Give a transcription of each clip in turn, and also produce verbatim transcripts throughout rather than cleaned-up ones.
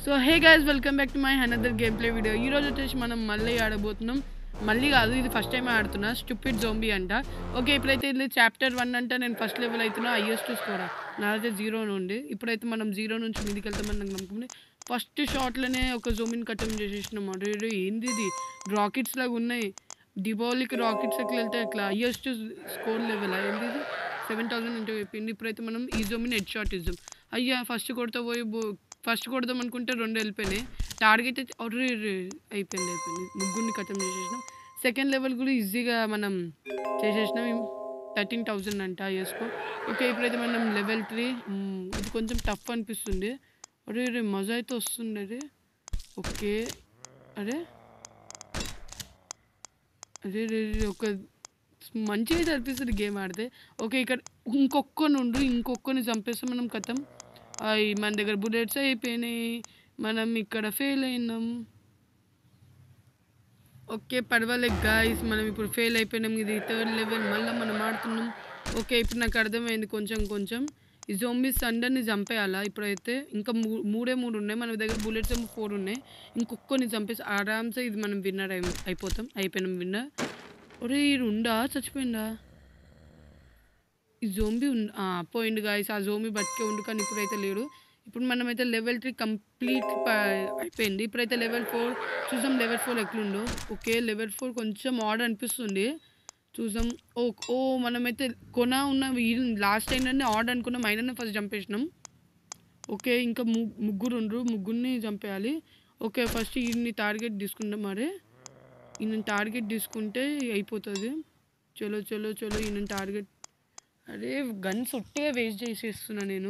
So hey guys welcome back to my another game play video. ఈరోజు వచ్చేసి మనం మళ్ళీ ఆడబోతున్నాం. మళ్ళీ కాదు, ఇది ఫస్ట్ టైం ఆడుతున్నా. స్టూపిడ్ జోంబీ అంట. ఓకే, ఇప్పుడైతే ఇది చాప్టర్ వన్ అంటే నేను ఫస్ట్ లెవెల్ అవుతున్నా. హైయెస్ట్ స్కోరా నాదైతే జీరో నుండి. ఇప్పుడైతే మనం జీరో నుంచి మీదికి వెళ్తామని నాకు నమ్మకం. ఫస్ట్ షాట్లోనే ఒక జోంబీని కట్టం చేసేసినాం. అరే ఏంది ఇది, రాకెట్స్ లాగా ఉన్నాయి. దీపావళికి రాకెట్స్ ఎట్లా వెళ్తే ఎట్లా హైయెస్ట్ స్కోర్ లెవెల్ ఏంది ఇది, సెవెన్ థౌసండ్ అంటే అయిపోయింది. ఇప్పుడైతే మనం ఈ జోంబీని హెడ్ షాట్ ఇద్దాం. అయ్యా ఫస్ట్ కొడతా పోయి ఫస్ట్ కొడదాం అనుకుంటే రెండు వెళ్ళిపోయినాయి. టార్గెట్ అయితే ఆర్డర్ అయిపోయింది అయిపోయింది ముగ్గురిని ఖతం చేసేసినాం. సెకండ్ లెవెల్ కూడా ఈజీగా మనం చేసేసినాం. థర్టీన్ థౌజండ్ అంట వేసుకో. ఓకే, ఇప్పుడైతే మనం లెవెల్ త్రీ. ఇది కొంచెం టఫ్ అనిపిస్తుంది. అరే రే మజా అయితే వస్తుంది. అరే ఓకే, అరే అరే రే ఒక మంచిగా అయితే అనిపిస్తుంది గేమ్ ఆడితే. ఓకే, ఇక్కడ ఇంకొక్కని ఉండు, ఇంకొక్కరిని చంపేస్తే మనం కథం. అవి మన దగ్గర బుల్లెట్స్ అయిపోయినాయి, మనం ఇక్కడ ఫెయిల్ అయినాం. ఓకే పర్వాలేదు గాయస్, మనం ఇప్పుడు ఫెయిల్ అయిపోయినాం. ఇది థర్డ్ లెవెల్, మళ్ళీ మనం ఆడుతున్నాం. ఓకే, ఇప్పుడు నాకు అర్థమైంది కొంచెం కొంచెం. ఈ జోంబీస్ అందరిని చంపేయాలా ఇప్పుడైతే. ఇంకా మూ మూడే మూడు ఉన్నాయి మన దగ్గర, బుల్లెట్స్ ఏమో ఫోర్ ఉన్నాయి. ఇంకొకరిని చంపేసి ఆరామ్సే ఇది మనం విన్నర్ అయి అయిపోతాం అయిపోయినాం విన్నర్. ఒరే ఇది ఉండా, చచ్చిపోయిందా ఈ జోంబీ? ఉం పోయిండు గాయస్, ఆ జోంబీ బతికే ఉండు, కానీ ఇప్పుడైతే లేడు. ఇప్పుడు మనమైతే లెవెల్ త్రీ కంప్లీట్ అయిపోయింది. ఇప్పుడైతే లెవెల్ ఫోర్ చూసాం. లెవెల్ ఫోర్ ఎట్లుండో. ఓకే, లెవెల్ ఫోర్ కొంచెం ఆర్డ్ అనిపిస్తుంది. చూసాం. ఓ ఓ మనమైతే కొన ఉన్న లాస్ట్ ఏంటంటే ఆర్డ్ అనుకున్నాం, అయినా ఫస్ట్ చంపేసినాం. ఓకే, ఇంకా ము ముగ్గురు ఉండరు, ముగ్గురిని చంపేయాలి. ఓకే, ఫస్ట్ ఈయన్ని టార్గెట్ తీసుకుంటాం. మరే ఈయన టార్గెట్ తీసుకుంటే అయిపోతుంది. చలో చలో చలో ఈయన టార్గెట్. అరే గన్స్ ఒట్టిగా వేస్ట్ చేసేస్తున్నా నేను.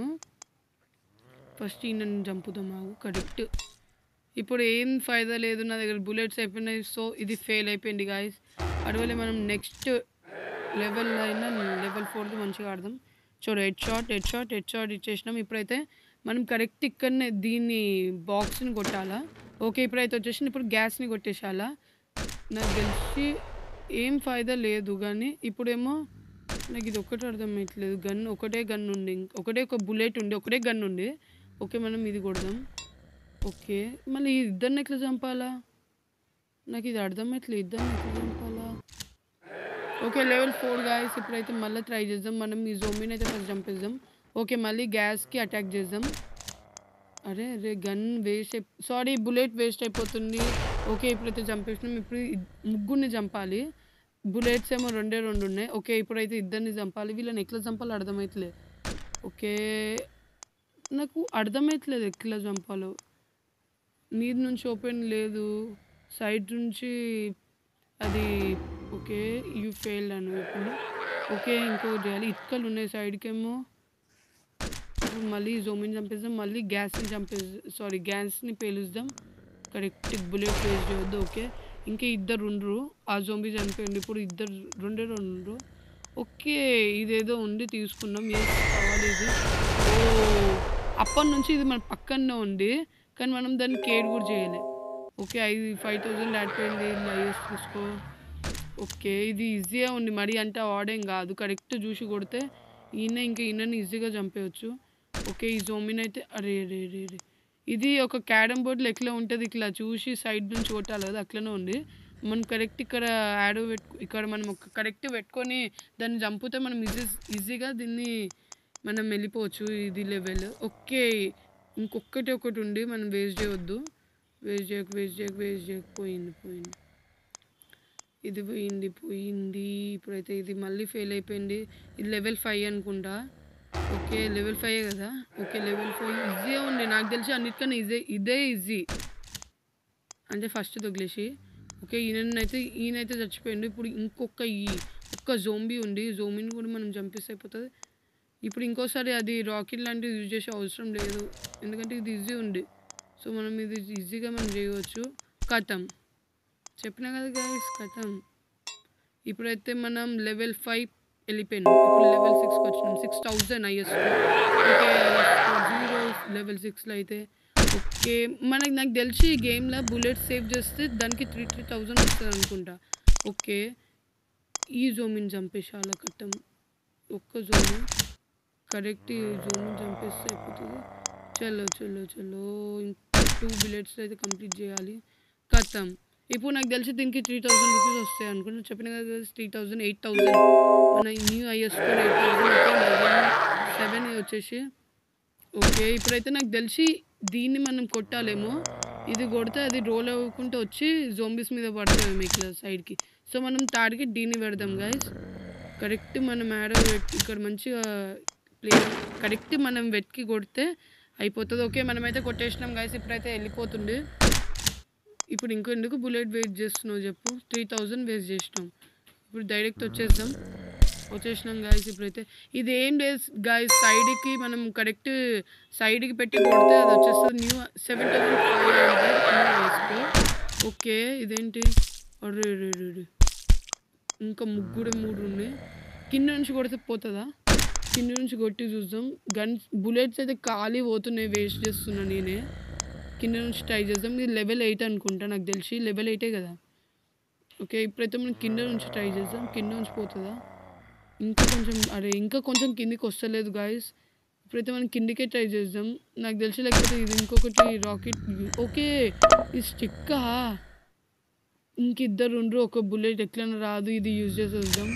ఫస్ట్ ఈయన చంపుదాం మాకు కరెక్ట్. ఇప్పుడు ఏం ఫైదా లేదు, నా దగ్గర బుల్లెట్స్ అయిపోయినాయి. సో ఇది ఫెయిల్ అయిపోయింది గాయస్. అడవలే మనం నెక్స్ట్ లెవెల్ అయినా లెవెల్ ఫోర్ది మంచిగా ఆడదాం. చూడు head shot head shot head shot ఇచ్చేసినాం. ఇప్పుడైతే మనం కరెక్ట్ ఇక్కడనే దీన్ని బాక్స్ని కొట్టాలా. ఓకే, ఇప్పుడైతే వచ్చేసి ఇప్పుడు గ్యాస్ని కొట్టేసాలా. నాకు తెలిసి ఏం ఫైదా లేదు, కానీ ఇప్పుడేమో నాకు ఇది ఒక్కటే అర్థమయ్యట్లేదు. గన్ ఒకటే గన్ ఉండి, ఒకటే ఒక బుల్లెట్ ఉండి, ఒకటే గన్ ఉండి. ఓకే, మనం ఇది కొడదాం. ఓకే, మళ్ళీ ఇద్దరిని ఎట్లా చంపాలా, నాకు ఇది అర్థమవుతలేదు. ఇద్దరిని ఎట్లా చంపాలా. Okay, level four guys. ఇప్పుడైతే మళ్ళీ ట్రై చేద్దాం. మనం ఈ జోంబీని అయితే ఫస్ట్ చంపేద్దాం. ఓకే, మళ్ళీ గ్యాస్కి అటాక్ చేద్దాం. అరే అరే గన్ వేస్ట్ అయి సారీ బుల్లెట్ వేస్ట్ అయిపోతుంది. ఓకే, ఇప్పుడైతే చంపేసినాం. ఇప్పుడు ముగ్గురిని చంపాలి. బుల్లెట్స్ ఏమో రెండే రెండు ఉన్నాయి. ఓకే, ఇప్పుడైతే ఇద్దరిని చంపాలి. వీళ్ళని ఎట్లా చంపాలో అర్థమవుతలేదు. ఓకే, నాకు అర్థమవుతలేదు ఎట్లా చంపాలో. మీద నుంచి ఓపెన్ లేదు, సైడ్ నుంచి అది. ఓకే, యూ ఫెయిల్డ్ అని ఇప్పుడు. ఓకే, ఇంకోటి చేయాలి. ఇటుకలు ఉన్నాయి సైడ్కేమో. ఇప్పుడు మళ్ళీ జోంబీని చంపేద్దాం, మళ్ళీ గ్యాస్ని చంపేద్దాం. సారీ గ్యాస్ని పేలుద్దాం. కరెక్ట్ బుల్లెట్ వేస్ట్ చేయొద్దు. ఓకే, ఇంకా ఇద్దరు ఉండరు. ఆ జోంబీ చనిపోయింది. ఇప్పుడు ఇద్దరు రెండే రెండు. ఓకే, ఇదేదో ఉండి తీసుకున్నాం. ఏం కావాలి ఇది? ఓ అప్పటి నుంచి ఇది మన పక్కనే ఉంది, కానీ మనం దాన్ని కేర్ కూడా చేయలే. ఓకే, ఐదు ఫైవ్ థౌజండ్ అయిపోయింది. లైవ్స్ తీసుకో. ఓకే, ఇది ఈజీగా ఉంది, మరి అంటే ఆడేం కాదు. కరెక్ట్ చూసి కొడితే ఈయన ఇంకా ఈయనని ఈజీగా చంపేయచ్చు. ఓకే, ఈ జోంబీని అయితే అరే రే రే రే ఇది ఒక క్యారమ్ బోర్డులో ఎట్లా ఉంటుంది, ఇట్లా చూసి సైడ్ నుంచి కొట్టాలి కదా, అట్లనే ఉంది. మనం కరెక్ట్ ఇక్కడ యాడ్ పెట్టు ఇక్కడ మనం ఒక కరెక్ట్ పెట్టుకొని దాన్ని చంపితే మనం ఈజీ ఈజీగా దీన్ని మనం వెళ్ళిపోవచ్చు ఇది లెవెల్. ఓకే, ఇంకొకటి ఒకటి ఉండి మనం వేస్ట్ చేయవద్దు. వేస్ట్ చేయక వేస్ట్ చేయక వేస్ట్ చేయక పోయింది పోయింది ఇది పోయింది పోయింది ఇప్పుడైతే ఇది మళ్ళీ ఫెయిల్ అయిపోయింది. ఇది లెవెల్ ఫైవ్ అనుకుంటా. ఓకే, లెవెల్ ఫైవ్ కదా. ఓకే, లెవెల్ ఫైవ్ ఈజీగా ఉంది నాకు తెలిసి, అన్నిటికన్నా ఈజీ ఇదే ఈజీ అంటే ఫస్ట్ తగిలేసి. ఓకే, ఈయనైతే ఈయనైతే చచ్చిపోయింది. ఇప్పుడు ఇంకొక ఈ ఒక్క జోంబీ ఉంది, జోంబీని కూడా మనం చంపిస్తే అయిపోతుంది. ఇప్పుడు ఇంకోసారి అది రాకెట్ లాంటివి యూజ్ చేసే అవసరం లేదు, ఎందుకంటే ఇది ఈజీ ఉంది. సో మనం ఇది ఈజీగా మనం చేయవచ్చు. కథం చెప్పినా కదా గైస్, కథం. ఇప్పుడైతే మనం లెవెల్ ఫైవ్ వెళ్ళిపోయినాం. ఇప్పుడు లెవెల్ సిక్స్కి వచ్చినాం. సిక్స్ థౌజండ్ అయ్యేస్తుంది. ఓకే, జీరో లెవెల్ సిక్స్లో అయితే. ఓకే, మనకి నాకు తెలిసి ఈ గేమ్లో బుల్లెట్ సేవ్ చేస్తే దానికి త్రీ త్రీ థౌజండ్ వస్తుంది అనుకుంటా. ఓకే, ఈ జోమిని చంపేసాల కట్టం. ఒక్క జోమి కరెక్ట్, ఈ జోమిని చంపేస్తే అయిపోతుంది. చలో చలో చలో టూ బుల్లెట్స్ అయితే కంప్లీట్ చేయాలి. ఖతం. ఇప్పుడు నాకు తెలిసి దీనికి త్రీ థౌసండ్ రూపీస్ వస్తాయి అనుకుంటా. చెప్పిన కదా త్రీ థౌసండ్ ఎయిట్ థౌసండ్ మన న్యూ ఐఎస్ కోడ్ ఎయిట్ థౌసండ్ సెవెన్ వచ్చేసి. ఓకే ఇప్పుడైతే నాకు తెలిసి దీన్ని మనం కొట్టాలేమో. ఇది కొడితే అది రోల్ అవ్వకుంటూ వచ్చి జోంబీస్ మీద పడుతుంది మీకు సైడ్కి. సో మనం టార్గెట్ దీన్ని పెడదాం గైస్. కరెక్ట్ మనం యారో ఇక్కడ మంచిగా ప్లే కరెక్ట్ మనం వెతికి కొడితే అయిపోతుంది. ఓకే మనమైతే కొట్టేసినాం గైస్. ఇప్పుడైతే వెళ్ళిపోతుంది. ఇప్పుడు ఇంకెందుకు బుల్లెట్ వేస్ట్ చేస్తున్నావు చెప్పు. త్రీ థౌజండ్ వేస్ట్ చేసినాం. ఇప్పుడు డైరెక్ట్ వచ్చేద్దాం. వచ్చేసినాం గాయస్. ఇప్పుడైతే ఇది ఏం లేదు గాయస్, సైడ్కి మనం కరెక్ట్ సైడ్కి పెట్టి కొడితే అది వచ్చేస్తుంది. New seven thousand five hundred వేసుకో. ఓకే ఇదేంటి అరే రే ఇంకా ముగ్గురు మూడు ఉన్నాయి. కింద నుంచి కొడితే పోతుందా? కింద నుంచి కొట్టి చూద్దాం. గన్స్ బుల్లెట్స్ అయితే ఖాళీ పోతున్నాయి, వేస్ట్ చేస్తున్నా నేనే. కింద నుంచి ట్రై చేద్దాం. ఇది లెవెల్ ఎయిట్ అనుకుంటా నాకు తెలిసి. లెవెల్ ఎయిటే కదా. ఓకే ఇప్పుడైతే మనం కింద నుంచి ట్రై చేద్దాం. కింద నుంచి పోతుందా? ఇంకా కొంచెం అరే ఇంకా కొంచెం కిందికి వస్తలేదు గాయస్. ఇప్పుడైతే మనం కిందికే ట్రై చేద్దాం. నాకు తెలిసి లేకపోతే ఇది ఇంకొకటి రాకెట్. ఓకే ఇది స్టిక్కా. ఇంకిద్దరు ఉండ్రు. ఒక బుల్లెట్ ఎట్లైనా రాదు, ఇది యూజ్ చేసి వద్దాం.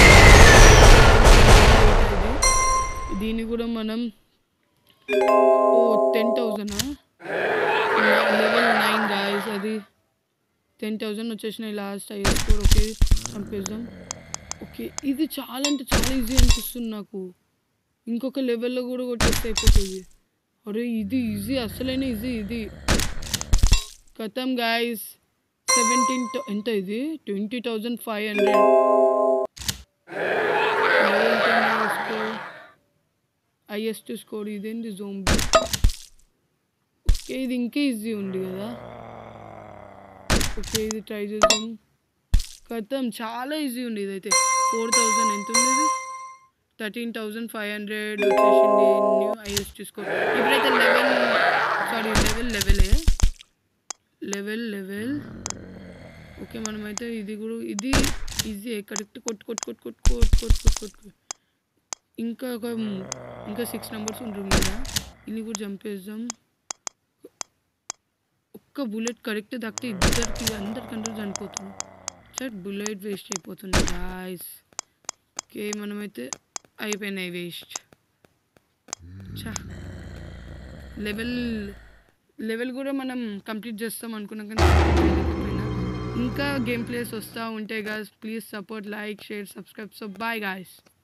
దీన్ని కూడా మనం ఓ టెన్ థౌజండా లెవెల్ నైన్ గాయస్. అది టెన్ థౌజండ్ వచ్చేసినాయి లాస్ట్ ఐఎస్ కోడ్. ఓకే చంపేద్దాం. ఓకే ఇది చాలా అంటే చాలా ఈజీ అనిపిస్తుంది నాకు. ఇంకొక లెవెల్లో కూడా కొట్టేస్తే అయిపోతుంది. అరే ఇది ఈజీ, అసలైన ఈజీ ఇది. ఖతం గాయస్. సెవెంటీన్ ఎంత ఇది twenty thousand five hundred highest score. ఇదేంటి జోంబీ. ఓకే ఇది ఇంకా ఈజీ ఉంది కదా. ఓకే ఇది ట్రై చేద్దాం. ఖతం చాలా ఈజీ ఉంది ఇదైతే. ఫోర్ థౌజండ్ ఎంత ఉంది ఇది? థర్టీన్ థౌజండ్ ఫైవ్ హండ్రెడ్ వచ్చేసింది న్యూ హైయెస్ట్ స్కోర్. ఇప్పుడైతే లెవెల్ సారీ లెవెల్ లెవెలే లెవెల్ లెవెల్ ఓకే మనమైతే ఇది కూడా ఇది ఈజీ కరెక్ట్ కొట్టు కొట్టు కొట్టు కొట్టు కొట్టు కొట్టు కొట్టు కొట్టు ఇంకా ఒక ఇంకా సిక్స్ నెంబర్స్ ఉంటుంది కదా. ఇది కూడా చంపేద్దాం. ఒక్క బుల్లెట్ కరెక్ట్ దక్కితే ఇద్దరికి అందరికంటే చనిపోతుంది. సార్ బుల్లెట్ వేస్ట్ అయిపోతుంది గాయస్. ఓకే మనమైతే అయిపోయినాయి వేస్ట్. చా లెవెల్ లెవెల్ కూడా మనం కంప్లీట్ చేస్తాం అనుకున్నాం కానీ ఇంకా గేమ్ ప్లేస్ వస్తూ ఉంటాయి guys. Please support, like, share, subscribe. So bye guys.